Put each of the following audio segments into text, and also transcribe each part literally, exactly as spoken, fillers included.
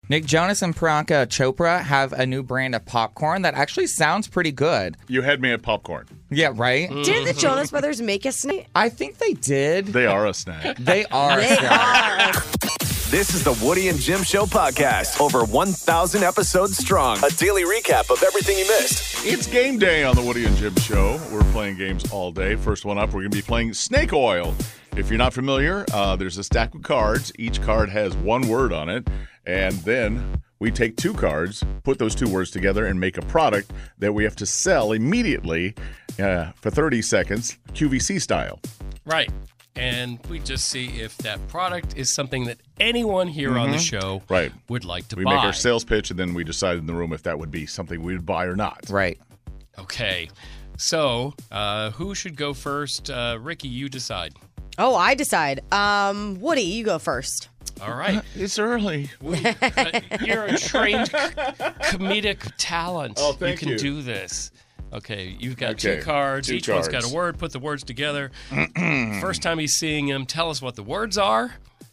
Nick Jonas and Priyanka Chopra have a new brand of popcorn that actually sounds pretty good. You had me at popcorn. Yeah, right? Mm. Did the Jonas Brothers make a snack? I think they did. They are a snack. They are They a snack. are. This is the Woody and Jim Show podcast. Over one thousand episodes strong. A daily recap of everything you missed. It's game day on the Woody and Jim Show. We're playing games all day. First one up, we're going to be playing Snake Oil. If you're not familiar, uh, there's a stack of cards. Each card has one word on it. And then we take two cards, put those two words together, and make a product that we have to sell immediately uh, for thirty seconds, Q V C style. Right. And we just see if that product is something that anyone here mm-hmm. on the show right. would like to we buy. We make our sales pitch, and then we decide in the room if that would be something we would buy or not. Right. Okay. So, uh, who should go first? Uh, Ricky, you decide. Oh, I decide. Um, Woody, you go first. All right. It's early. Woody, uh, you're a trained comedic talent. Oh, thank you. you. can do this. Okay, you've got okay. two cards. Two Each cards. one's got a word. Put the words together. First time he's seeing him, tell us what the words are.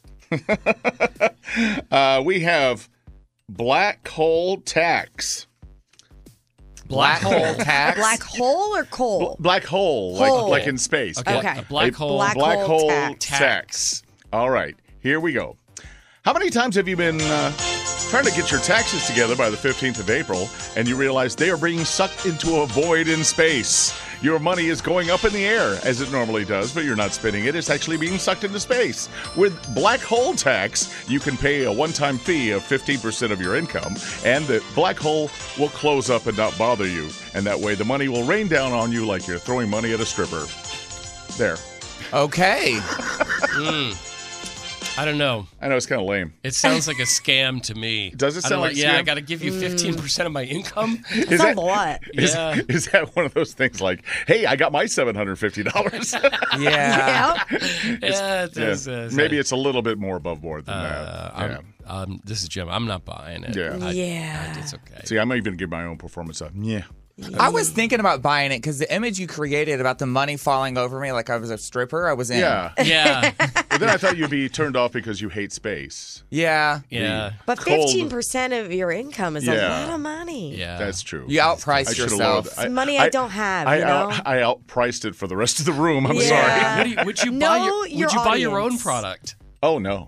uh, we have black hole tax. Black hole tax? Black hole or coal? B- black hole, Hole. like like in space. Okay. Okay. A black A hole. black black hole hole tax. tax. All right, here we go. How many times have you been uh, trying to get your taxes together by the fifteenth of April, and you realize they are being sucked into a void in space? Your money is going up in the air, as it normally does, but you're not spending it. It's actually being sucked into space. With black hole tax, you can pay a one-time fee of fifteen percent of your income, and the black hole will close up and not bother you. And that way, the money will rain down on you like you're throwing money at a stripper. There. Okay. Mm. I don't know. I know, it's kind of lame. It sounds like a scam to me. Does it I sound don't like a know, Yeah, scam? I got to give you fifteen percent of my income. That's not a lot. Is, Yeah. is that one of those things like, hey, I got my seven hundred fifty dollars? Yeah. Yeah. Yeah, it does, Yeah. uh, Maybe it's a little bit more above board than Uh, that. Yeah. I'm, um, this is Jim. I'm not buying it. Yeah. I- Yeah. I- it's okay. See, I might even give my own performance up. Yeah. I was thinking about buying it because the image you created about the money falling over me like I was a stripper, I was in. Yeah. Yeah. But then I thought you'd be turned off because you hate space. Yeah. Yeah. But Cold. fifteen percent of your income is a Yeah. lot of money. Yeah. That's true. You I outpriced should've yourself. lowered- It's money I don't have, I, you know? out, I outpriced it for the rest of the room. I'm Yeah. sorry. What do you, would you Know buy your, your would you buy your own audience. product? Oh, no.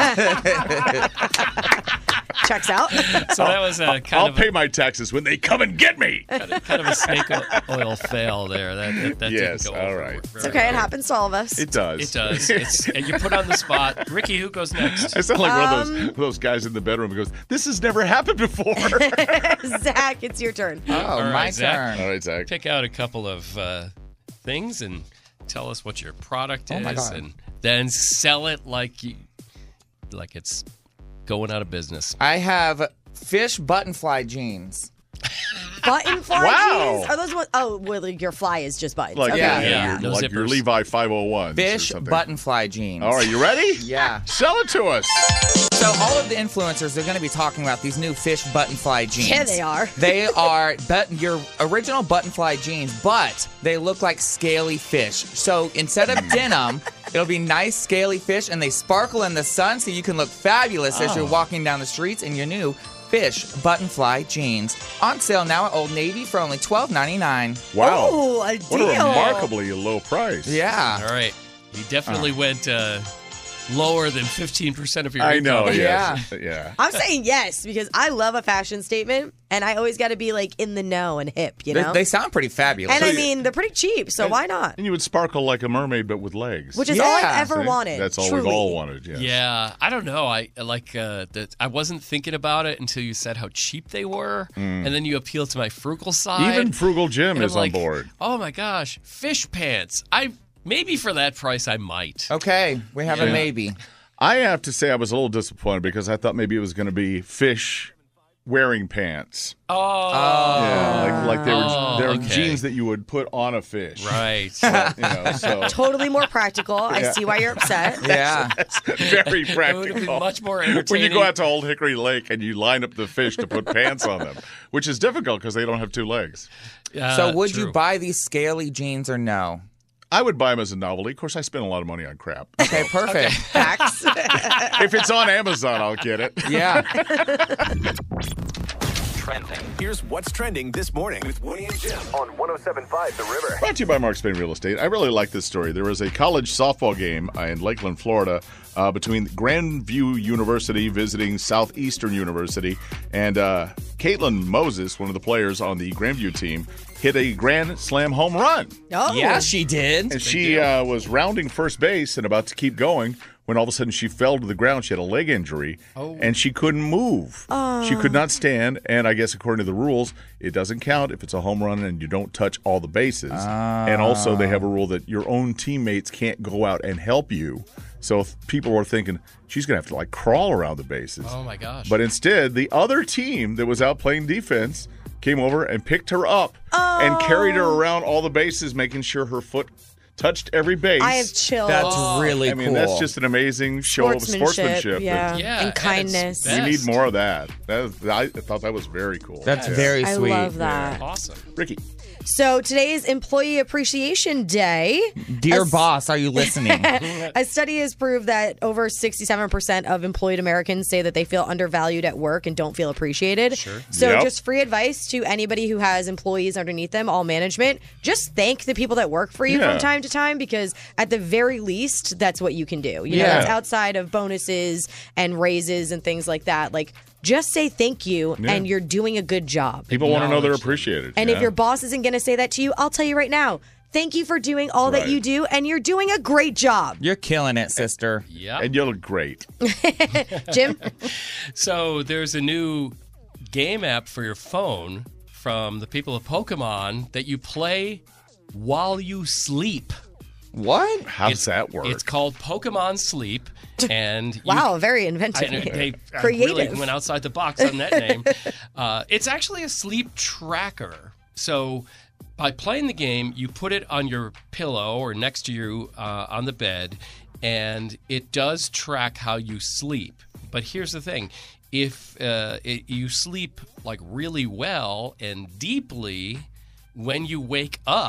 Checks out. So that was a kind I'll of pay my taxes when they come and get me. a, kind of a snake oil fail there. That that, that Yes, didn't go all over right. very It's okay. It well. happens to all of us. It does. It does. It's, and you put on the spot. Ricky, who goes next? I sound like one of Um, those those guys in the bedroom who goes, this has never happened before. Zach, it's your turn. Oh, All my right, Zach. turn. All right, Zach. Pick out a couple of uh, things and tell us what your product Oh, my is, God. and then sell it like you, like it's going out of business. I have fish button fly jeans. Button fly Wow. jeans? Are those what? Oh, well, your fly is just buttons. Like, okay. Yeah. yeah, Yeah. Your, No like your zippers. Levi five oh ones or Fish something. button fly jeans. All right, you ready? Yeah. Sell it to us. So all of the influencers are going to be talking about these new fish button fly jeans. Yeah, they are. They are but your original button fly jeans, but they look like scaly fish. So instead of denim, it'll be nice scaly fish, and they sparkle in the sun, so you can look fabulous as you're walking down the streets in your new fish button fly jeans. On sale now at Old Navy for only twelve ninety-nine. Wow. Ooh, a What a deal. remarkably low price. Yeah. All right, he definitely went uh, lower than fifteen percent of your I income. know, Yeah. yes. Yeah. I'm saying yes because I love a fashion statement, and I always got to be like in the know and hip, you They, know. they sound pretty fabulous. and I mean, they're pretty cheap, so why not? And you would sparkle like a mermaid, but with legs. Which is all I've Yeah. ever See? wanted. That's all truly. we've all wanted, yes. Yeah, I don't know. I like uh, that. I wasn't thinking about it until you said how cheap they were, and then you appealed to my frugal side. Even Frugal Jim And is I'm like, on board. Oh my gosh, fish pants! I maybe for that price I might. Okay, we have a Yeah. maybe. I have to say I was a little disappointed because I thought maybe it was going to be fish wearing pants. Oh, Yeah, like like they were Oh, they were okay. jeans that you would put on a fish. right. You know, so Totally more practical. I see why you're upset. Yeah. very It would practical. be much more entertaining. When you go out to Old Hickory Lake and you line up the fish to put pants on them, which is difficult because they don't have two legs. Uh, So would true. you buy these scaly jeans or no? I would buy them as a novelty. Of course, I spend a lot of money on crap. Okay, perfect. Facts. If it's on Amazon, I'll get it. Yeah. Trending. Here's what's trending this morning with Woody and Jim on one oh seven point five The River. Brought to you by Mark Spain Real Estate. I really like this story. There was a college softball game uh, in Lakeland, Florida, uh, between Grandview University visiting Southeastern University, and uh, Caitlin Moses, one of the players on the Grandview team, hit a grand slam home run. Oh. Yeah, she did. And she uh, was rounding first base and about to keep going when all of a sudden she fell to the ground. She had a leg injury, Oh. and she couldn't move. She could not stand, and I guess according to the rules, it doesn't count if it's a home run and you don't touch all the bases. And also they have a rule that your own teammates can't go out and help you. So if people were thinking, she's going to have to like crawl around the bases. Oh, my gosh. But instead, the other team that was out playing defense came over and picked her up and carried her around all the bases, making sure her foot touched every base. I have chills. That's really I mean, cool. that's just an amazing show of sportsmanship. Yeah. Yeah, and at its kindness. best. We need more of that. that was, I thought that was very cool. That's Yeah. very I sweet. love that. Awesome. Ricky. So today is Employee Appreciation Day. Dear A- boss, are you listening? A study has proved that over sixty-seven percent of employed Americans say that they feel undervalued at work and don't feel appreciated. Sure. So Yep. just free advice to anybody who has employees underneath them, all management. Just thank the people that work for you Yeah. from time to time, because at the very least, that's what you can do. You know, Yeah. that's outside of bonuses and raises and things like that. Like, just say thank you, Yeah. and you're doing a good job. People want to know they're Acknowledge them. appreciated. And yeah. if your boss isn't going to say that to you, I'll tell you right now. Thank you for doing all Right. that you do, and you're doing a great job. You're killing it, sister. Yeah. And you look great. Jim? So there's a new game app for your phone from the people of Pokemon that you play while you sleep. What? How does that work? It's called Pokemon Sleep, and you, Wow, very inventive. I, they I Creative. really went outside the box on that name. Uh, it's actually a sleep tracker. So by playing the game, you put it on your pillow or next to you uh, on the bed, and it does track how you sleep. But here's the thing. If uh, it, you sleep like really well and deeply, when you wake up,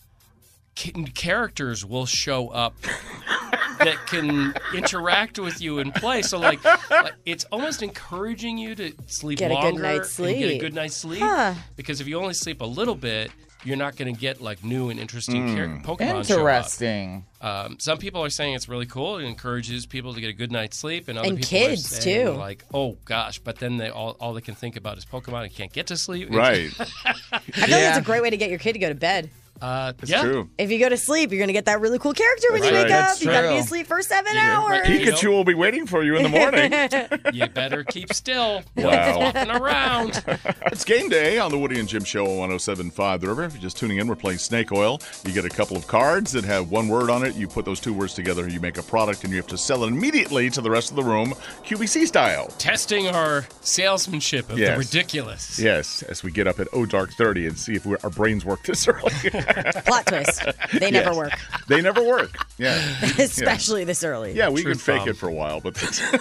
ca- characters will show up that can interact with you and play. So, like, like, it's almost encouraging you to sleep Get a good longer night's and get a sleep. good night's sleep. Huh. Because if you only sleep a little bit, you're not going to get like new and interesting Mm. char- Pokemon show up. Interesting. Um, some people are saying it's really cool. It encourages people to get a good night's sleep, and other And people kids, are saying, too. like, oh gosh, but then they all all they can think about is Pokemon and can't get to sleep. right. I feel like it's a great way to get your kid to go to bed. Uh, It's yeah. true. If you go to sleep, you're going to get that really cool character when That's you right. wake up. That's You got to be true. asleep for seven Yeah, hours. right. You Pikachu will be waiting for you in the morning. You better keep still. Wow. Flopping around. It's game day on the Woody and Jim Show on one oh seven point five The River. If you're just tuning in, we're playing Snake Oil. You get a couple of cards that have one word on it. You put those two words together, you make a product, and you have to sell it immediately to the rest of the room, Q B C style. Testing our salesmanship of Yes. the ridiculous. Yes, as we get up at oh dark thirty and see if we're, our brains work this early. Plot twist. They never Yes. work, They never work. Yeah. especially this early. Yeah, we Truth could fake bomb. it for a while, but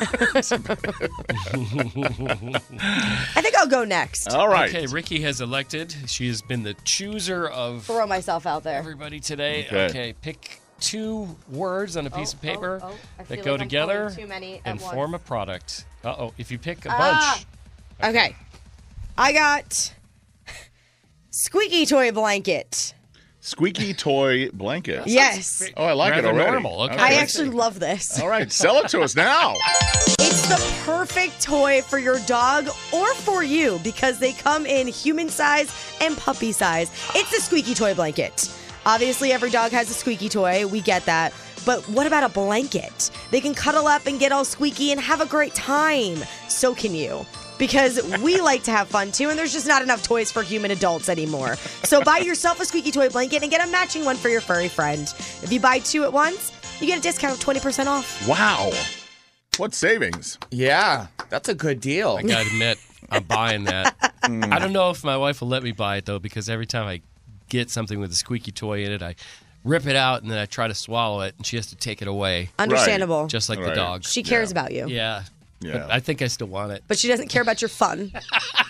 I think I'll go next. all right. Okay, Ricky has elected. She has been the chooser of Throw myself out there. everybody today. Okay. Okay, pick two words on a piece of paper oh, oh. I that feel go like I'm together pulling too many at and once. form a product. Uh oh, if you pick a Ah. bunch. Okay. I got squeaky toy blanket. Squeaky toy blanket. Yes. Oh, I like Rather it already. normal. Okay. I actually love this. All right, sell it to us now. It's the perfect toy for your dog or for you because they come in human size and puppy size. It's a squeaky toy blanket. Obviously, every dog has a squeaky toy. We get that. But what about a blanket? They can cuddle up and get all squeaky and have a great time. So can you. Because we like to have fun too, and there's just not enough toys for human adults anymore. So buy yourself a squeaky toy blanket and get a matching one for your furry friend. If you buy two at once, you get a discount of twenty percent off. Wow. What savings? Yeah, that's a good deal. I gotta admit, I'm buying that. I don't know if my wife will let me buy it though, because every time I get something with a squeaky toy in it, I rip it out and then I try to swallow it, and she has to take it away, Understandable. just like Right. the dog. She cares Yeah. about you. Yeah. Yeah. But I think I still want it. But she doesn't care about your fun.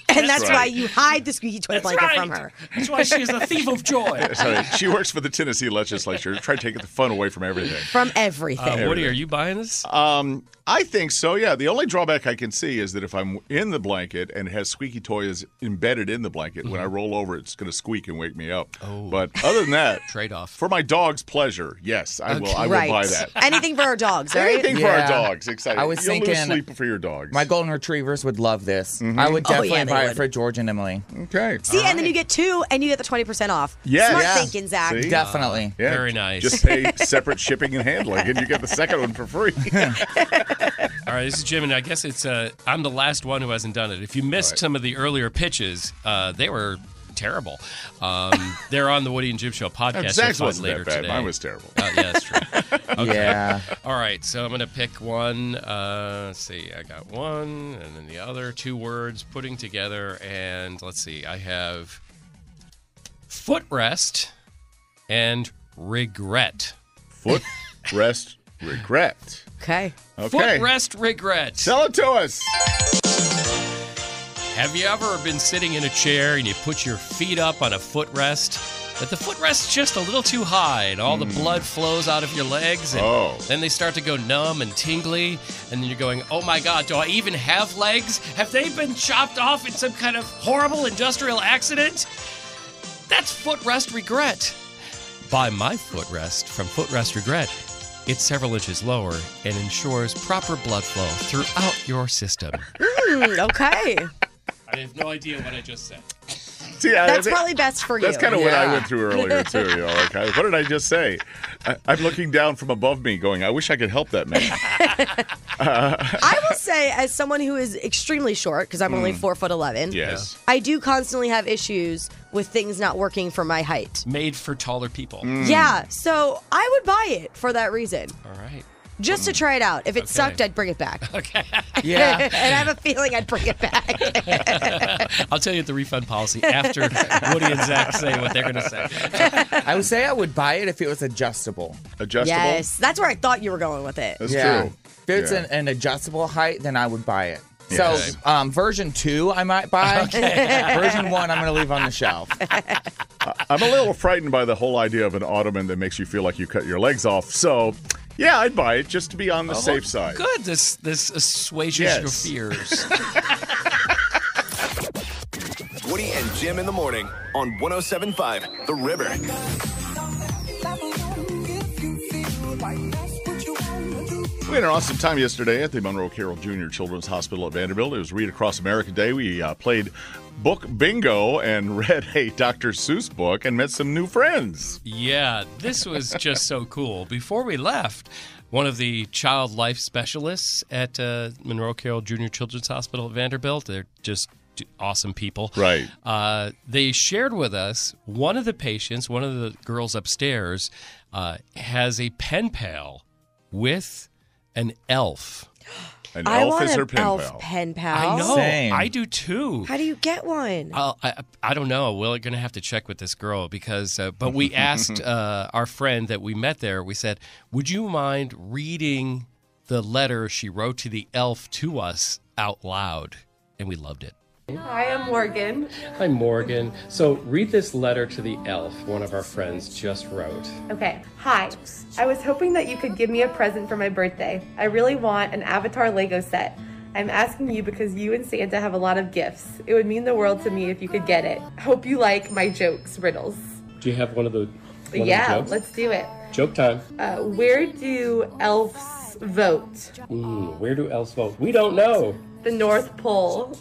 And that's right. why you hide the squeaky toy blanket from her. That's why she is a thief of joy. Sorry, she works for the Tennessee legislature to try to take the fun away from everything. From everything. Uh, Woody, are you buying this? Um, I think so, yeah. The only drawback I can see is that if I'm in the blanket and it has squeaky toys embedded in the blanket, mm-hmm. when I roll over, it's going to squeak and wake me up. Oh. But other than that, trade-off. For my dog's pleasure, yes, I will. I will right. buy that. Anything for our dogs, right? Anything yeah. for our dogs. Excited. I was You'll thinking lose sleep for your dogs. My golden retrievers would love this. Mm-hmm. I would definitely oh, yeah, buy would. it for George and Emily. Okay. See, All and then right. you get two, and you get the twenty percent off. Yes. Smart Yeah. thinking, Zach. See? Definitely. Yeah, Very nice. Just pay separate shipping and handling, and you get the second one for free. All right, this is Jim, and I guess it's uh, I'm the last one who hasn't done it. If you missed right. some of the earlier pitches, uh, they were terrible. Um, they're on the Woody and Jim Show podcast. Zach's You'll find wasn't later that bad. today. Mine was terrible. Uh, yeah, that's true. Okay. Yeah. All right, so I'm going to pick one. Uh, let's see. I got one, and then the other two words putting together. And let's see. I have footrest and regret. Foot, rest, regret. Okay. Okay. Footrest, regret. Tell it to us. Have you ever been sitting in a chair and you put your feet up on a footrest, but the footrest's just a little too high and all mm. the blood flows out of your legs and oh. then they start to go numb and tingly and then you're going, oh my God, do I even have legs? Have they been chopped off in some kind of horrible industrial accident? That's footrest regret. Buy my footrest from Footrest Regret. It's several inches lower and ensures proper blood flow throughout your system. Mm, okay. I have no idea what I just said. See, I, That's I think, probably best for you. That's kind of what Yeah. I went through earlier, too. You know, like, I, what did I just say? I, I'm looking down from above me going, I wish I could help that man. uh, I will say, as someone who is extremely short, because I'm mm. only four foot eleven, yes. I do constantly have issues with things not working for my height. Made for taller people. Mm. Yeah, so I would buy it for that reason. All right. Just to try it out. If it Okay. sucked, I'd bring it back. Okay. Yeah. And I have a feeling I'd bring it back. I'll tell you the refund policy after Woody and Zach say what they're going to say. I would say I would buy it if it was adjustable. Adjustable? Yes, that's where I thought you were going with it. That's yeah. true. If it's Yeah. an, an adjustable height, then I would buy it. Yes. So, um, version two, I might buy. Version one, I'm going to leave on the shelf. I'm a little frightened by the whole idea of an ottoman that makes you feel like you cut your legs off. So, yeah, I'd buy it just to be on the Oh, safe side. Good. This this assuages Yes. your fears. Woody and Jim in the morning on one oh seven point five The River. We had an awesome time yesterday at the Monroe Carroll Junior Children's Hospital at Vanderbilt. It was Read Across America Day. We uh, played book bingo and read a Doctor Seuss book and met some new friends. Yeah, this was just so cool. Before we left, one of the child life specialists at uh, Monroe Carroll Junior Children's Hospital at Vanderbilt, they're just awesome people. Right. Uh, they shared with us one of the patients, one of the girls upstairs, uh, has a pen pal with an elf. An I elf want is an her pen elf pal. pen pal. I know. Same. I do too. How do you get one? I'll, I I don't know. We're going to have to check with this girl because, uh, but we asked uh, our friend that we met there. We said, "Would you mind reading the letter she wrote to the elf to us out loud?" And we loved it. Hi, I'm Morgan. Hi, Morgan. So read this letter to the elf one of our friends just wrote. Okay. Hi. I was hoping that you could give me a present for my birthday. I really want an Avatar Lego set. I'm asking you because you and Santa have a lot of gifts. It would mean the world to me if you could get it. Hope you like my jokes, riddles. Do you have one of the one yeah, of the jokes? let's do it. Joke time. Uh, where do elves vote? Ooh, where do elves vote? We don't know. The North Pole.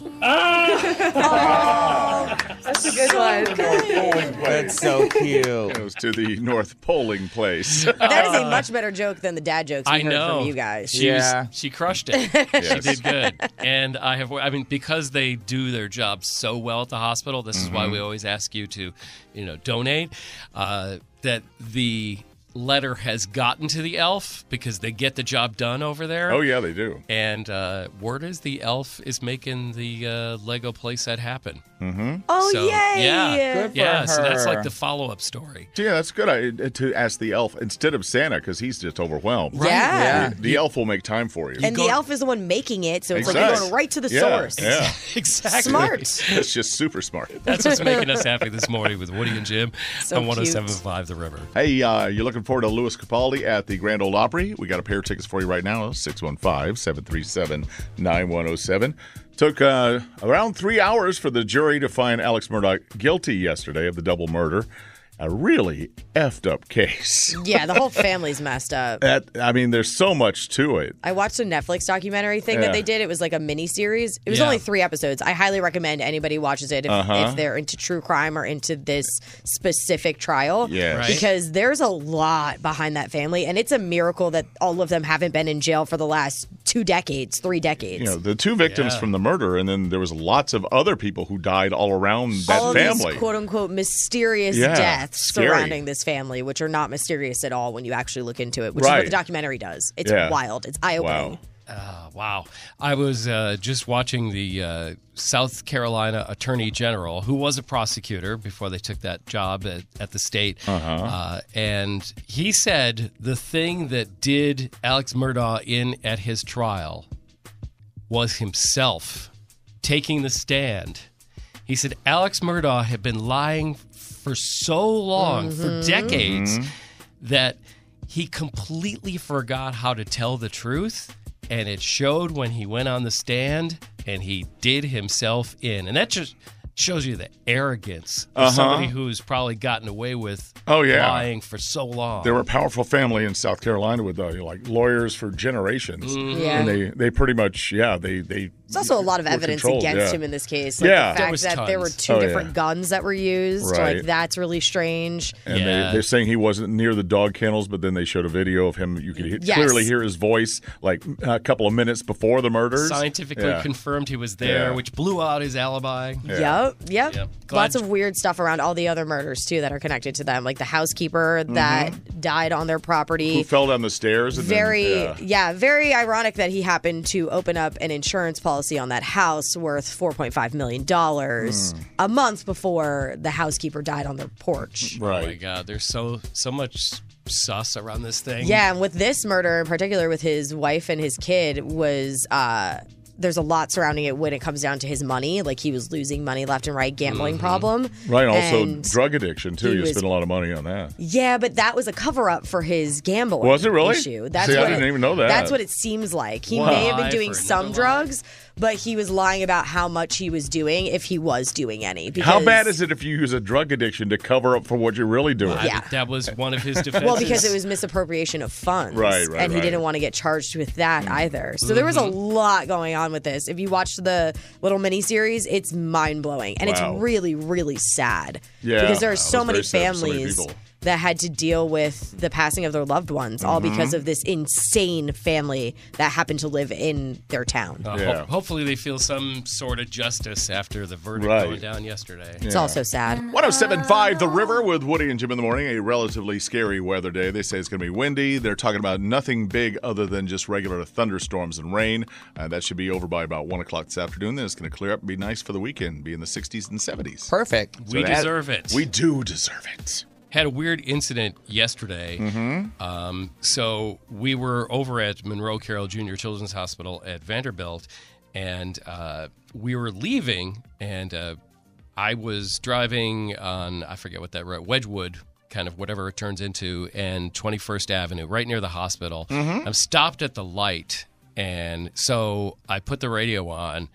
Ah! That's a good one. That's so cute. Goes to the North Polling Place. That is a much better joke than the dad jokes we I heard know. from you guys. She Yeah. was, she crushed it. She did good. And I have, I mean, because they do their job so well at the hospital, this is why we always ask you to, you know, donate. Uh, that the letter has gotten to the elf because they get the job done over there. Oh, yeah, they do. And uh, word is the elf is making the uh, Lego playset happen. Mm-hmm. Oh, so, yay! Yeah, Good for yeah. So that's her. like the follow-up story. So, yeah, that's good I, to ask the elf instead of Santa because he's just overwhelmed. Right. Yeah. Yeah. The, the elf will make time for you. And go- the elf is the one making it, so it's like Exactly. you're going right to the Yeah, source. Yeah, Exactly. Smart. that's just super smart. That's what's making us happy this morning with Woody and Jim So on one oh seven cute. point five The River. Hey, uh, you're looking forward to Louis Capaldi at the Grand Ole Opry? We got a pair of tickets for you right now, six one five, seven three seven, nine one oh seven. Took uh, around three hours for the jury to find Alex Murdaugh guilty yesterday of the double murder. A really effed up case. Yeah, the whole family's messed up. That I mean, there's so much to it. I watched a Netflix documentary thing Yeah. that they did. It was like a mini series. It was Yeah. only three episodes. I highly recommend anybody watches it if, Uh-huh. if they're into true crime or into this specific trial. Yes. Right. Because there's a lot behind that family, and it's a miracle that all of them haven't been in jail for the last two decades, three decades. You know, the two victims Yeah. from the murder, and then there was lots of other people who died all around that all of family. these quote unquote mysterious Yeah, deaths scary. surrounding this family, which are not mysterious at all when you actually look into it, which is what Right. the documentary does. It's Yeah. wild. It's eye opening. Wow. Uh, wow. I was uh, just watching the uh, South Carolina Attorney General, who was a prosecutor before they took that job at, at the state. Uh-huh. Uh, and he said the thing that did Alex Murdaugh in at his trial was himself taking the stand. He said Alex Murdaugh had been lying for so long, for decades, that he completely forgot how to tell the truth. And it showed when he went on the stand and he did himself in. And that just shows you the arrogance of Uh-huh. somebody who's probably gotten away with Oh, yeah. lying for so long. They were a powerful family in South Carolina with uh, like lawyers for generations, Yeah. and they they pretty much yeah they they. There's also a lot of were evidence controlled, against yeah. him in this case. Like Yeah. the There fact was that there were tons. two Oh, different yeah. guns that were used. Right. Like, that's really strange. And Yeah. they, they're saying he wasn't near the dog kennels, but then they showed a video of him. You could he- Yes. clearly hear his voice like a couple of minutes before the murders. Scientifically Yeah. confirmed he was there, Yeah. which blew out his alibi. Yeah. Yep, yep. Yep. Glad- Lots of weird stuff around all the other murders, too, that are connected to them. Like the housekeeper that died on their property. Who fell down the stairs? And Very, then, yeah. very ironic that he happened to open up an insurance policy on that house worth four point five million dollars Hmm. a month before the housekeeper died on their porch. Oh my right. God, there's so so much sus around this thing. Yeah, and with this murder in particular, with his wife and his kid, was uh, there's a lot surrounding it when it comes down to his money. Like he was losing money left and right, gambling problem. Right. Also, And drug addiction too. he You was- spend a lot of money on that. Yeah, but that was a cover up for his gambling. Was it really? issue. That's See, I what didn't it- even know that. That's what it seems like. He Wow. may have been Lie doing for some another drugs, but he was lying about how much he was doing, if he was doing any. Because, How bad is it if you use a drug addiction to cover up for what you're really doing? I Yeah. think that was one of his defenses. Well, because it was misappropriation of funds. Right, right, And he right. didn't want to get charged with that either. So there was a Mm-hmm. lot going on with this. If you watched the little miniseries, it's mind blowing. And Wow. it's really, really sad. Yeah, Because there are it so was many very sad for so many families people. that had to deal with the passing of their loved ones, all Mm-hmm. because of this insane family that happened to live in their town. Uh, Yeah. ho- hopefully they feel some sort of justice after the verdict Right. going down yesterday. It's also sad. one oh seven point five The River with Woody and Jim in the morning. A relatively scary weather day. They say it's going to be windy. They're talking about nothing big other than just regular thunderstorms and rain. Uh, that should be over by about one o'clock this afternoon. Then it's going to clear up and be nice for the weekend, be in the sixties and seventies. Perfect. We that- deserve it. We do deserve it. Had a weird incident yesterday. Mm-hmm. Um, so we were over at Monroe Carroll Junior Children's Hospital at Vanderbilt, and uh, we were leaving, and uh, I was driving on, I forget what that road, Wedgwood, kind of whatever it turns into, and twenty-first Avenue, right near the hospital. I'm stopped at the light, and so I put the radio on,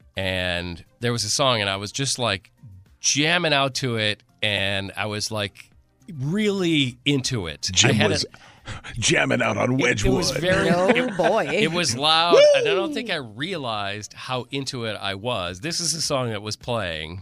and there was a song, and I was just like jamming out to it, and I was like really into it. I Jim had was it- jamming out on Wedgwood. It was very. Oh, it- boy. It was loud, and I don't think I realized how into it I was. This is a song that was playing.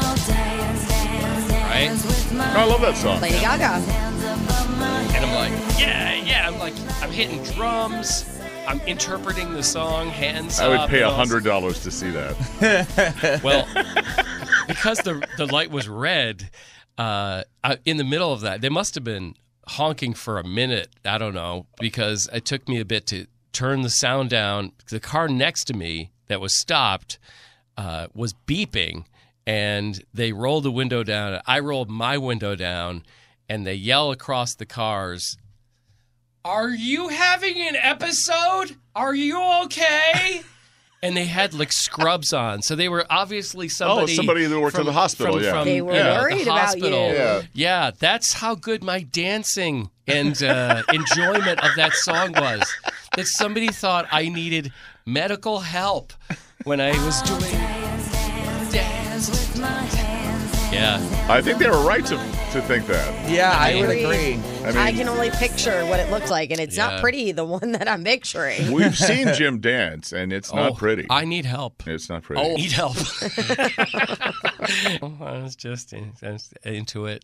Right? I love that song. Lady Gaga. And I'm like, yeah, yeah. I'm like, I'm hitting drums. I'm interpreting the song, hands I would up, pay and a all- hundred dollars to see that. Well, because the the light was red, uh, I, in the middle of that, they must have been honking for a minute. I don't know, because it took me a bit to turn the sound down. The car next to me that was stopped uh, was beeping, and they rolled the window down. I rolled my window down, and they yell across the cars, "Are you having an episode? Are you okay?" And they had like scrubs on, so they were obviously somebody. Oh, somebody that worked from, at the hospital. From, yeah, from, They were you know, worried the about hospital. you. Yeah. Yeah, that's how good my dancing and uh, enjoyment of that song was. That somebody thought I needed medical help when I was doing dance with my hands. Yeah, I think they were right to to think that. Yeah, I would agree. agree. I I, mean, can only picture what it looked like, and it's Yeah. not pretty, the one that I'm picturing. we've seen Jim dance, and it's not Oh, pretty. I need help. It's not pretty. Oh, need help. I was just in, I was into it.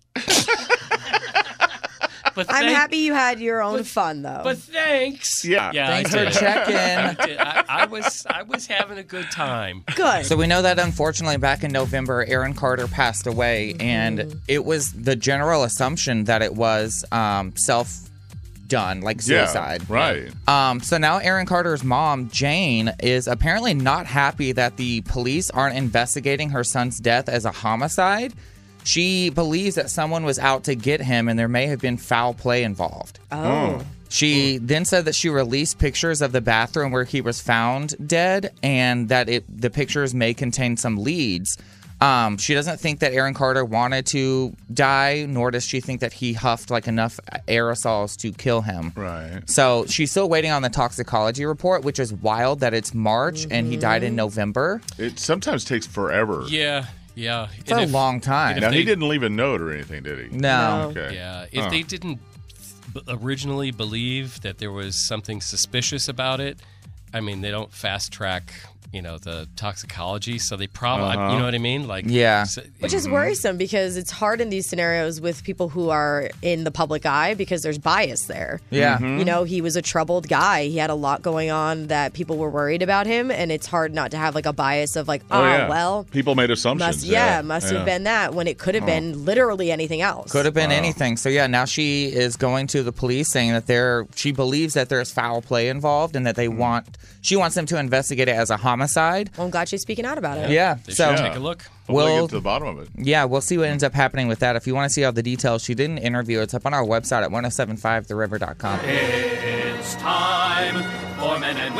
But I'm thank- happy you had your own fun, though. But thanks. Yeah. yeah Thanks I for did. checking. I, did. I, I was I was having a good time. Good. So we know that unfortunately back in November, Aaron Carter passed away, and it was the general assumption that it was um, self-done, like Yeah, suicide. right. Um, so now Aaron Carter's mom, Jane, is apparently not happy that the police aren't investigating her son's death as a homicide. She believes that someone was out to get him and there may have been foul play involved. oh. She then said that she released pictures of the bathroom where he was found dead and that it the pictures may contain some leads. Um, she doesn't think that Aaron Carter wanted to die, nor does she think that he huffed like enough aerosols to kill him. Right. So she's still waiting on the toxicology report, which is wild that it's March and he died in November. It sometimes takes forever. Yeah, yeah. For a long time. Now, if he they- didn't leave a note or anything, did he? No. Okay. Yeah, if Huh. they didn't b- originally believe that there was something suspicious about it, I mean, they don't fast track, you know, the toxicology, so they probably, Uh-huh. you know what I mean? Like, Yeah. so- Which is worrisome because it's hard in these scenarios with people who are in the public eye because there's bias there. Yeah. You know, he was a troubled guy. He had a lot going on that people were worried about him, and it's hard not to have like a bias of like, oh, Oh, yeah. well, People made assumptions. must yeah, must yeah. have been that when it could have been literally anything else. Could have been anything. So yeah, now she is going to the police saying that there she believes that there's foul play involved and that they want she wants them to investigate it as a homicide. Well, I'm glad she's speaking out about it. Yeah. They So should take a look. Hopefully We'll- get to the bottom of it. yeah, we'll see what ends up happening with that. If you want to see all the details, she did an interview. It's up on our website at ten seventy-five the river dot com. It's time for men and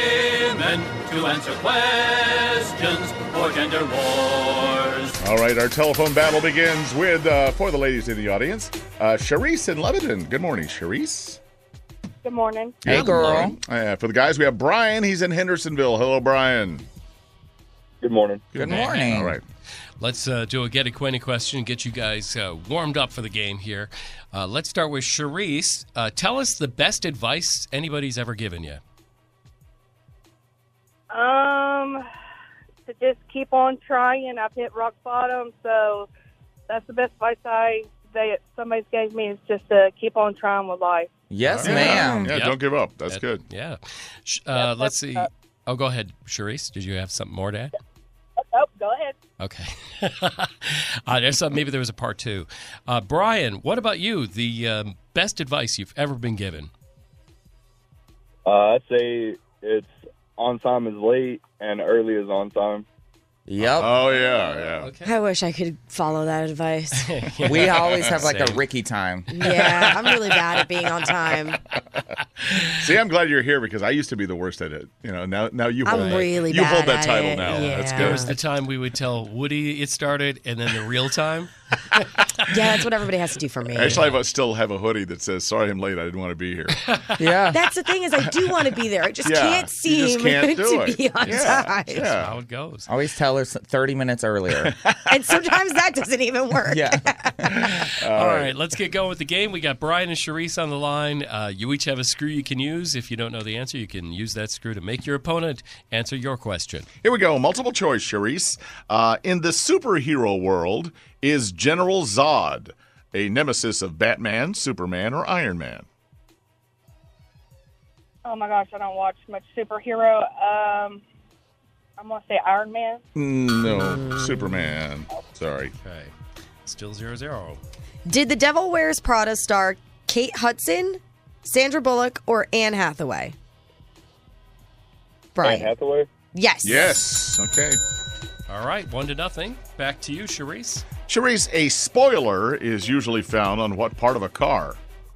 women to answer questions for gender wars. All right, our telephone battle begins with, uh, for the ladies in the audience, uh, Charisse in Lebanon. Good morning, Charisse. Good morning. Hey, girl. Uh, for the guys, we have Brian. He's in Hendersonville. Hello, Brian. Good morning. Good morning. All right. Let's uh, do a get acquainted question, get you guys uh, warmed up for the game here. Uh, let's start with Charisse. Uh, tell us the best advice anybody's ever given you. Um, to just keep on trying. I've hit rock bottom, so that's the best advice I they somebody's gave me is just to keep on trying with life. Yes, Yeah, ma'am. Yeah, Yep. don't give up. That's That- good. Yeah. Sh- Uh, Yep, let's that's- see. uh, Oh, go ahead, Charisse. Did you have something more to add? Oh, go ahead. Okay. uh, there's some, maybe there was a part two. Uh, Brian, what about you? The um, best advice you've ever been given? Uh, I'd say it's on time is late and early is on time. Yep. Oh, yeah, yeah. Okay. I wish I could follow that advice. We always have like a Same. Ricky time. Yeah, I'm really bad at being on time. See, I'm glad you're here because I used to be the worst at it. You know, now now you I'm hold really you bad hold that at title it. now. That's Yeah. There good. was the time we would tell Woody it started and then the real time. Yeah, that's what everybody has to do for me. Actually, I have a- still have a hoodie that says "Sorry, I'm late. I didn't want to be here." Yeah. That's the thing is I do want to be there. I just Yeah, can't you seem just can't do to it. be on Yeah, time. yeah. That's how it goes. Always tell her s- thirty minutes earlier. And sometimes that doesn't even work. Yeah. All right, let's get going with the game. We got Brian and Charisse on the line. Uh, you each have a screw you can use. If you don't know the answer, you can use that screw to make your opponent answer your question. Here we go. Multiple choice, Charisse. Uh, in the superhero world, is General Zod a nemesis of Batman, Superman, or Iron Man? Oh my gosh, I don't watch much superhero. Um, I'm gonna say Iron Man. No, Superman. Sorry. Okay, still zero zero. Did the Devil Wears Prada star Kate Hudson, Sandra Bullock, or Anne Hathaway? Brian. Anne Hathaway? Yes. Yes. Okay. All right, one to nothing. Back to you, Charisse. Charisse, a spoiler is usually found on what part of a car?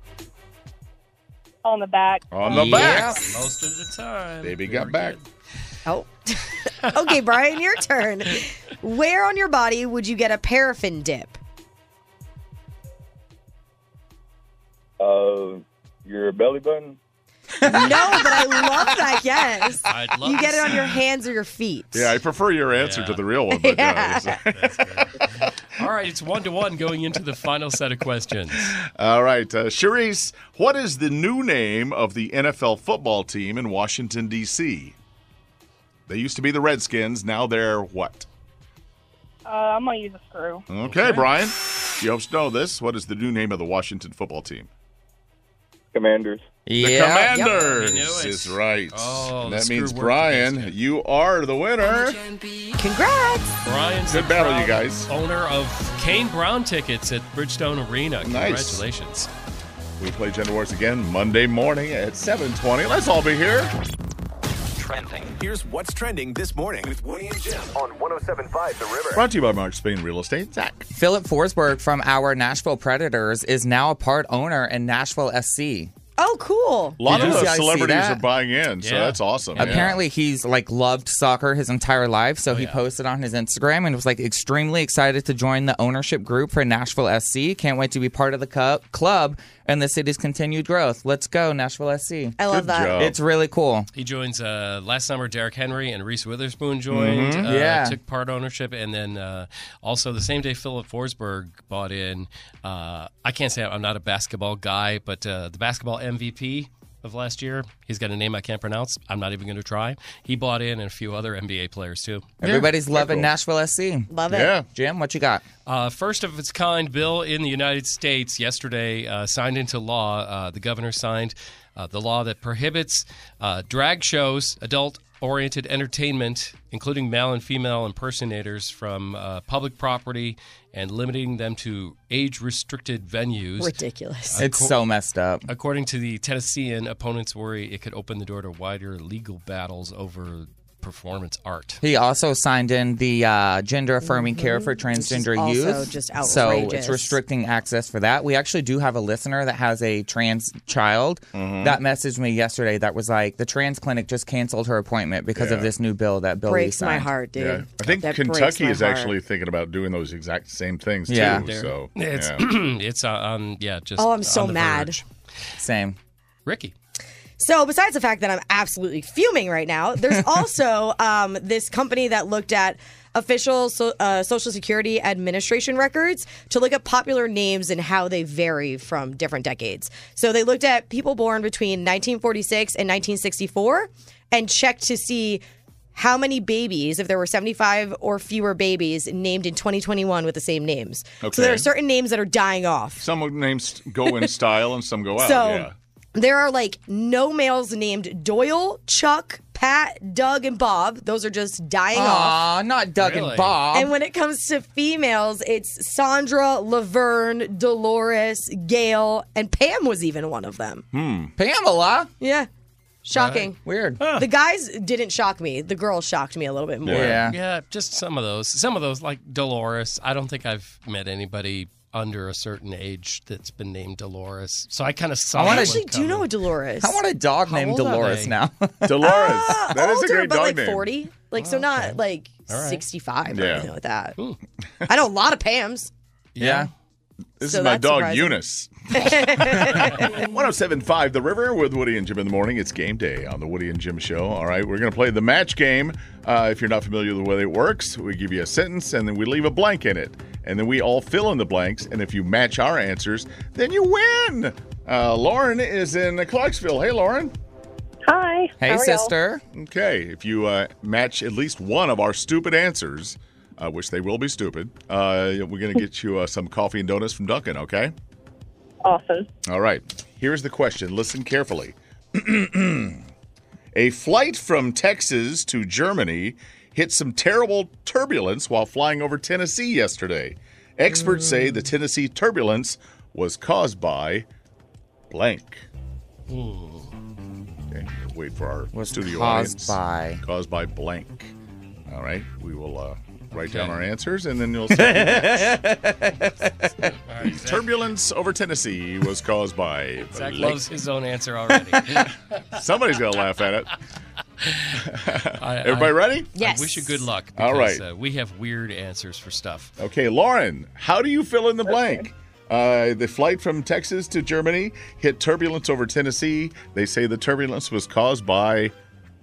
On the back. On the Yeah, back. most of the time. Baby Very got back. good. Oh. Okay, Brian, your turn. Where on your body would you get a paraffin dip? Uh, your belly button? No, but I love that. Yes. I'd love You to get it on see your hands or your feet. Yeah, I prefer your answer Yeah. to the real one. But, Yeah. uh, That's great. All right, it's one to one going into the final set of questions. all right. Uh, Charisse, what is the new name of the N F L football team in Washington, D C? They used to be the Redskins. Now they're what? Uh, I'm going to use a screw. Okay, Okay. Brian. You hope to know this. What is the new name of the Washington football team? Commanders. The Yeah. Commanders You knew it. is right. Oh, And the that screw means, worked Brian, against you are the winner. Congrats. Brian's Good the battle, proud you guys. Owner of Kane Brown tickets at Bridgestone Arena. Nice. Congratulations. We play Gender Wars again Monday morning at seven twenty. Let's all be here. Trending. Here's what's trending this morning with Woody and Jim on one oh seven point five The River. Brought to you by Mark Spain Real Estate. Zach. Philip Forsberg from our Nashville Predators is now a part owner in Nashville S C. Oh, cool. A lot Did of you the guys see celebrities that? are buying in, so Yeah. that's awesome. Yeah. Apparently, he's like loved soccer his entire life, so he yeah. posted on his Instagram and was like extremely excited to join the ownership group for Nashville S C. Can't wait to be part of the cu- club and the city's continued growth. Let's go, Nashville S C. I love Good that. job. It's really cool. He joins uh, last summer. Derek Henry and Reese Witherspoon joined. Mm-hmm. Uh, Yeah. took part ownership, and then uh, also the same day Philip Forsberg bought in. Uh, I can't say I'm not a basketball guy, but uh, the basketball M V P of last year. He's got a name I can't pronounce. I'm not even going to try. He bought in and a few other N B A players too. Everybody's very loving cool. Nashville S C. Love it. Yeah. Jim, what you got? Uh, first of its kind bill in the United States yesterday uh, signed into law. Uh, the governor signed uh, the law that prohibits uh, drag shows, adult oriented entertainment, including male and female impersonators, from uh, public property and limiting them to age-restricted venues. Ridiculous. It's so messed up. According to the Tennessean, opponents worry it could open the door to wider legal battles over performance art. He also signed in the uh, gender affirming care for transgender also youth. just so outrageous. it's restricting access for that. We actually do have a listener that has a trans child that messaged me yesterday that was like, the trans clinic just canceled her appointment because of Yeah. this new bill that Bill Lee Breaks my signed. heart, dude. Yeah. I think That breaks Kentucky my is heart. actually thinking about doing those exact same things too. Yeah. So It's yeah. it's uh, on yeah just. Oh, I'm so on the mad. verge. Same. Ricky. So besides the fact that I'm absolutely fuming right now, there's also um, this company that looked at official so, uh, Social Security Administration records to look at popular names and how they vary from different decades. So they looked at people born between nineteen forty-six and nineteen sixty-four and checked to see how many babies, if there were seventy-five or fewer babies named in twenty twenty-one with the same names. Okay. So there are certain names that are dying off. Some names go in style and some go out. So yeah. there are like no males named Doyle, Chuck, Pat, Doug, and Bob. Those are just dying off. Aw, not Doug Really? and Bob. And when it comes to females, it's Sandra, Laverne, Dolores, Gail, and Pam was even one of them. Pamela? Yeah. Shocking. Weird. The guys didn't shock me. The girls shocked me a little bit more. Yeah. Yeah, just some of those. Some of those, like Dolores. I don't think I've met anybody under a certain age that's been named Dolores. So I kind of saw. I wanna- I that actually one do know coming. a Dolores. I want a dog How named old are Dolores they? now. Dolores. Uh, that is older, a great but dog like name. forty. Like, so not like All right. sixty-five or Yeah. anything like that. I know a lot of Pams. yeah. This So is my that's dog, surprising. Eunice. one oh seven point five The River with Woody and Jim in the morning. It's game day on the Woody and Jim Show. All right, we're going to play the match game. Uh, if you're not familiar with the way it works, we give you a sentence and then we leave a blank in it. And then we all fill in the blanks. And if you match our answers, then you win. Uh, Lauren is in Clarksville. Hey, Lauren. Hi. Hey, How are y'all? sister. Okay, if you uh, match at least one of our stupid answers, uh, which they will be stupid, uh, we're going to get you uh, some coffee and donuts from Dunkin', okay? Awesome. All right. Here's the question. Listen carefully. A flight from Texas to Germany hit some terrible turbulence while flying over Tennessee yesterday. Experts say the Tennessee turbulence was caused by blank. Ooh. Okay, wait for our Was studio caused audience. by. Caused by blank. All right, we will uh, write Okay. down our answers, and then you'll see. All right, Zach, Turbulence over Tennessee was caused by Zach blank. loves his own answer already. Somebody's gonna laugh at it. I, Everybody I, ready? Yes. I wish you good luck. All Because, right. Uh, we have weird answers for stuff. Okay, Lauren, how do you fill in the blank? Uh, the flight from Texas to Germany hit turbulence over Tennessee. They say the turbulence was caused by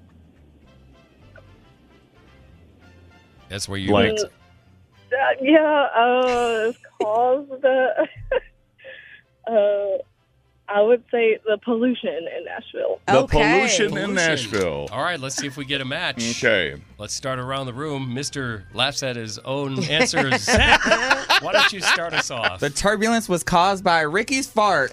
That's where you blank. went. Uh, yeah, uh, it's caused the. uh, I would say the pollution in Nashville. The Okay. pollution in Pollution. Nashville. All right, let's see if we get a match. Okay. Let's start around the room. Mister laughs at his own answer. Zach, why don't you start us off? The turbulence was caused by Ricky's fart.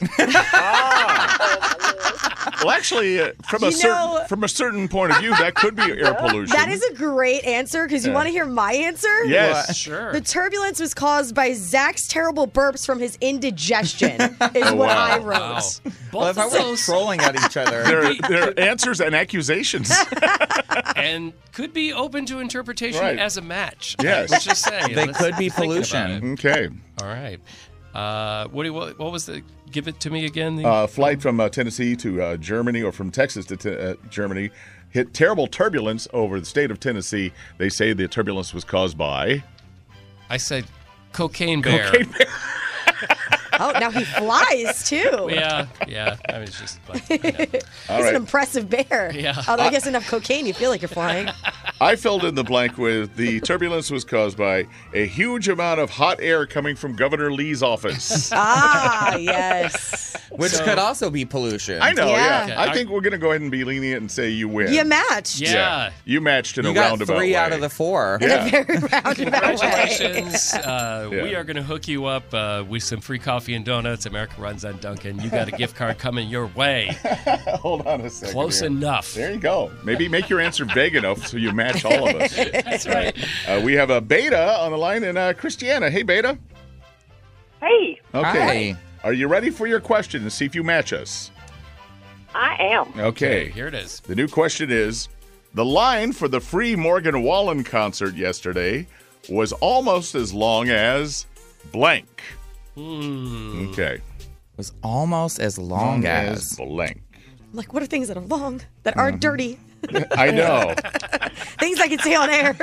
Well, actually, uh, from a You certain know- from a certain point of view, that could be air pollution. That is a great answer because you Yeah. want to hear my answer? yes. Sure. The turbulence was caused by Zach's terrible burps from his indigestion, is Oh, what wow. I wrote. Wow. Well, Both if I of were those trolling at each other. They're, they're answers and accusations. and could be open to interpretation Right. as a match. Yes. Let's just say. They let's could be think about pollution. it. Okay. All right. Uh, what, do you, what, what was the? Give it to me again. The, Uh, flight from uh, Tennessee to uh, Germany, or from Texas to te- uh, Germany, hit terrible turbulence over the state of Tennessee. They say the turbulence was caused by I said cocaine bear. cocaine bear. Oh, now he flies too. Yeah, yeah. I was just like, you know. All He's right. an impressive bear. Yeah. Although I guess enough cocaine, you feel like you're flying. I filled in the blank with the turbulence was caused by a huge amount of hot air coming from Governor Lee's office. Ah, yes. Which So- could also be pollution. I know, yeah. Yeah. I think we're going to go ahead and be lenient and say you win. You matched. Yeah. You matched in You a got roundabout three way. out of the four. In Yeah. a very roundabout way. Congratulations. Uh, Yeah. We are going to hook you up uh, with some free coffee and donuts. America runs on Dunkin'. You got a gift card coming your way. Hold on a second. Close here. enough. There you go. Maybe make your answer vague enough so you match all of us. That's right. Uh, we have a Beta on the line and uh, Christiana. Hey, Beta. Hey, Okay. Hi. Are you ready for your question and see if you match us? I am. Okay. Here it is. The new question is, the line for the free Morgan Wallen concert yesterday was almost as long as blank. Hmm. Okay. Was almost as long as. blank. Like, what are things that are long, that aren't dirty? I know. Things I can say on air.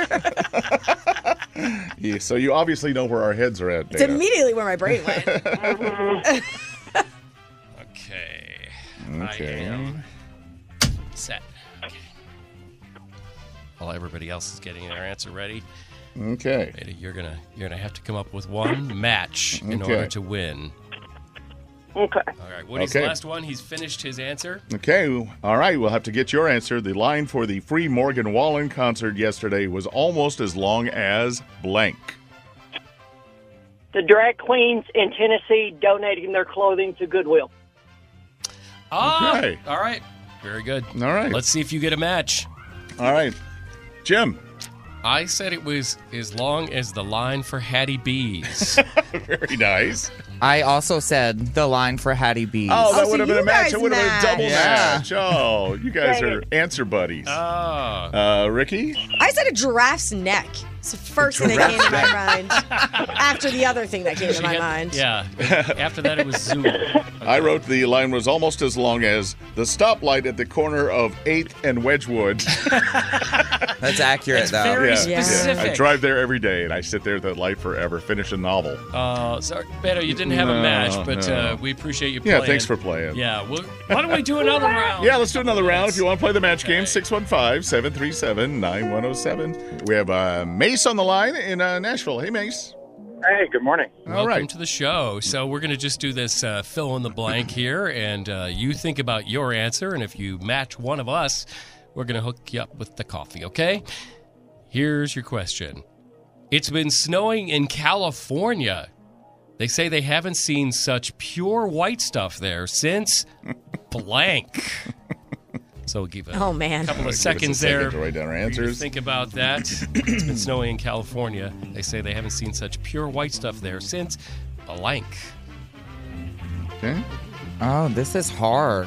Yeah, so you obviously know where our heads are at, It's Beta. immediately where my brain went. Okay. Okay. I am set. Okay. While everybody else is getting their answer ready, Okay. Beta, you're gonna you're gonna have to come up with one match in Okay. order to win. Okay. All right. Woody's Okay. the last one. He's finished his answer. Okay. All right. We'll have to get your answer. The line for the free Morgan Wallen concert yesterday was almost as long as blank. The drag queens in Tennessee donating their clothing to Goodwill. Ah, Okay. all right. Very good. All right. Let's see if you get a match. All right. Jim. I said it was as long as the line for Hattie B's. Very nice. I also said the line for Hattie B's. Oh, that so would have been a you match. guys It would have been a double matched. match. Oh, you guys Dang are it. answer buddies. Oh. Uh, Ricky? I said a giraffe's neck. It's the first thing that came to my mind. After the other thing that came to She my had- mind. Yeah. After that, it was Zoom. I wrote the line was almost as long as the stoplight at the corner of eighth and Wedgwood. That's accurate, It's though. very Yeah, specific. I drive there every day, and I sit there at that light forever, finish a novel. Uh, sorry, Beto, you didn't have a No, match, but no. uh, we appreciate you playing. Yeah, thanks for playing. Yeah, well, why don't we do another round? Yeah, let's do another round. If you want to play the match game, Okay. six one five, seven three seven, nine one zero seven. We have uh, Mace on the line in uh, Nashville. Hey, Mace. Hey, good morning. All Welcome right. to the show. So we're going to just do this uh, fill in the blank here, and uh, you think about your answer, and if you match one of us, we're going to hook you up with the coffee, okay? Here's your question. It's been snowing in California. They say they haven't seen such pure white stuff there since blank. So we'll give it Oh, a man. couple Give of us a seconds second there. to write down our for you to answers. Think about that. It's been snowing in California. They say they haven't seen such pure white stuff there since blank. Okay. Oh, this is hard.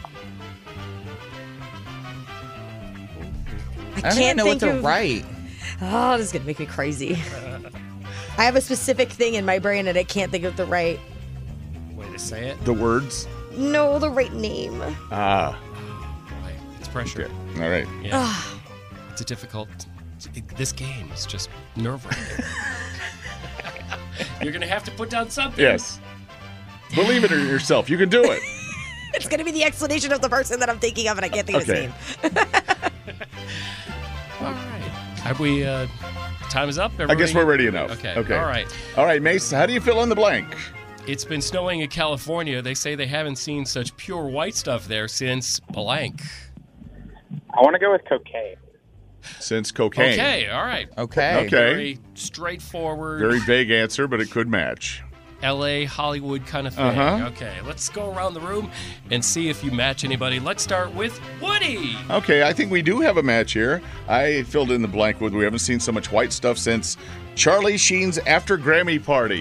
I, I don't can't even know what think to of... write. Oh, this is going to make me crazy. I have a specific thing in my brain and I can't think of the right... Way to say it. The words? No, the right name. Ah. Boy, it's pressure. Okay. All right. Yeah. It's a difficult... This game is just nerve-wracking. You're going to have to put down something. Yes. Believe it in yourself. You can do it. It's going to be the explanation of the person that I'm thinking of and I can't think Okay. of his name. All right. Have we... Uh, time is up? I guess Everybody- we're ready enough. Okay. Okay. All right. All right, Mace, how do you fill in the blank? It's been snowing in California. They say they haven't seen such pure white stuff there since blank. I want to go with cocaine. Since cocaine. Okay, all right. Okay. Okay. Very straightforward. Very vague answer, but it could match. L A, Hollywood kind of thing. Uh-huh. Okay, let's go around the room and see if you match anybody. Let's start with Woody. Okay, I think we do have a match here. I filled in the blank with we haven't seen so much white stuff since Charlie Sheen's After Grammy Party.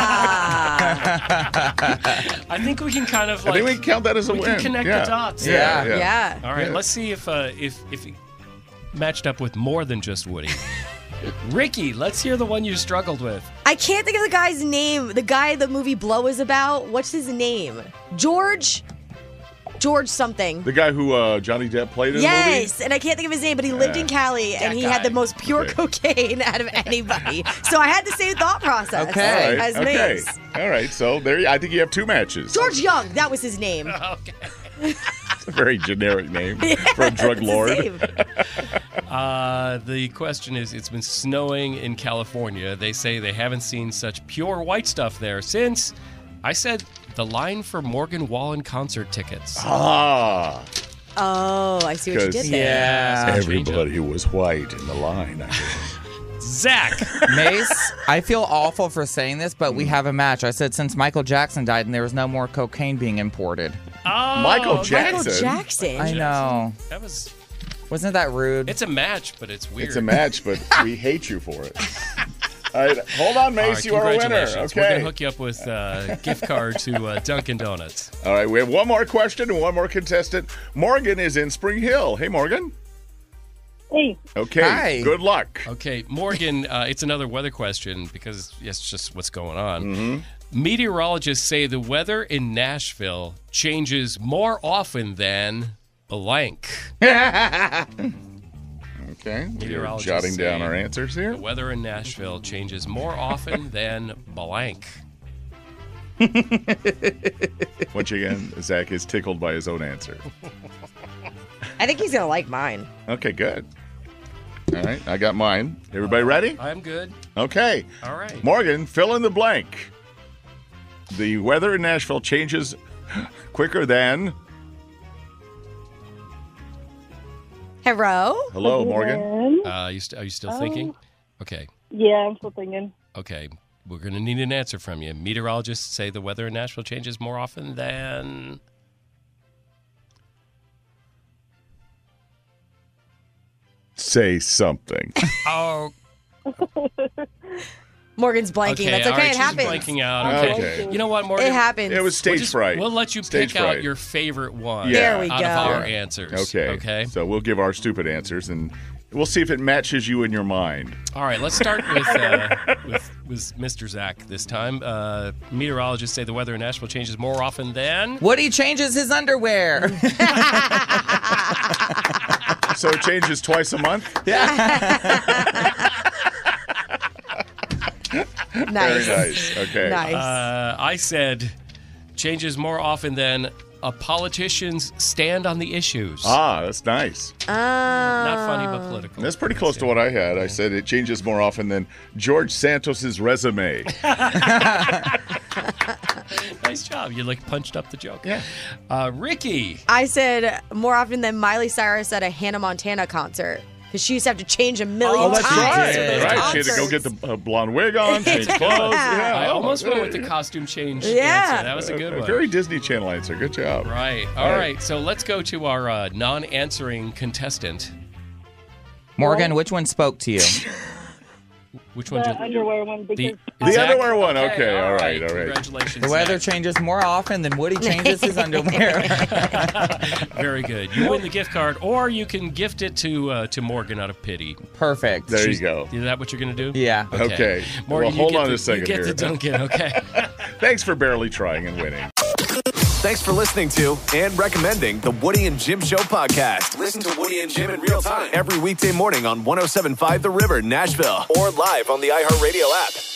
Ah. I think we can kind of like... I think we can count that as a we win. can connect Yeah. the dots. Yeah. yeah. yeah. All right, Yeah. let's see if uh, if if it matched up with more than just Woody. Ricky, let's hear the one you struggled with. I can't think of the guy's name. The guy the movie Blow is about. What's his name? George? George something. The guy who uh, Johnny Depp played in Yes, the and I can't think of his name, but he lived in Cali, and That he guy. had the most pure Okay. cocaine out of anybody. So I had the same thought process Okay. movie? as All right. Okay. Mace. All right. So there, I think you have two matches. George Young, that was his name. Okay. It's a very generic name for a drug It's his lord. name. Uh, the question is, it's been snowing in California. They say they haven't seen such pure white stuff there since, I said, the line for Morgan Wallen concert tickets. Ah, Oh, I see what you did Because- there. Yeah. everybody was white in the line. I guess. Zach. Mace, I feel awful for saying this, but we have a match. I said since Michael Jackson died and there was no more cocaine being imported. Oh, Michael Michael Jackson. Jackson. I know. That was. Wasn't that rude? It's a match, but it's weird. It's a match, but we hate you for it. All right, hold on, Mace. All right, you are a winner. congratulations. We're Okay. gonna hook you up with a gift card to uh, Dunkin' Donuts. All right, we have one more question and one more contestant. Morgan is in Spring Hill. Hey, Morgan. Hey, Okay. Hi. Good luck. Okay, Morgan, uh, it's another weather question because it's just what's going on. Mm-hmm. Meteorologists say the weather in Nashville changes more often than blank. Okay. We're Meteorologists jotting down say our answers here. The weather in Nashville changes more often than blank. Once again, Zach is tickled by his own answer. I think he's going to like mine. Okay, good. All right, I got mine. Everybody ready? I'm good. Okay. All right. Morgan, fill in the blank. The weather in Nashville changes quicker than. Hello? Hello, Morgan. Uh, you st- are you still Oh. thinking? Okay. Yeah, I'm still thinking. Okay. We're going to need an answer from you. Meteorologists say the weather in Nashville changes more often than. Say something. Oh, Morgan's blanking. okay. That's all okay. right, It she's happens. blanking out. Okay. Okay. You know what, Morgan? It happens. It was We'll stage just- fright. We'll let you Stage pick out fright. your favorite one Yeah. There we out go. of our answers. Okay. Okay. So we'll give our stupid answers and we'll see if it matches you in your mind. All right. Let's start with uh, with, with Mister Zach this time. Uh, meteorologists say the weather in Nashville changes more often than. Woody changes his underwear. So it changes twice a month? Nice. Very nice. Okay. Nice. Uh, I said changes more often than a politician's stand on the issues. Ah, that's nice. Not funny, but political. That's pretty close to what I had. I said it changes more often than George Santos's resume. Nice job. You like punched up the joke. Yeah. Uh, Ricky. I said more often than Miley Cyrus at a Hannah Montana concert. Because she used to have to change a million Oh, that's times right. for those Right. She had to go concerts. get the uh, blonde wig on, change clothes. Yeah. I Oh, almost went yeah. with the costume change Yeah. answer. That was a good A one. very Disney Channel answer. Good job. Right. All All right. right. So let's go to our uh, non-answering contestant. Morgan, which one spoke to you? Which one? The did- underwear one because The, The Exact- underwear one. Okay, all right, all right. Congratulations. The weather Zach. changes more often than Woody changes his underwear. Very good. You win the gift card, or you can gift it to uh, to Morgan out of pity. Perfect. There She's- you go. Is that what you're going to do? Yeah. Okay. Morgan, Well, hold you get on the, a second You get here. the Duncan, okay. Thanks for barely trying and winning. Thanks for listening to and recommending the Woody and Jim Show podcast. Listen to Woody and Jim in real time every weekday morning on one oh seven point five The River, Nashville, or live on the iHeartRadio app.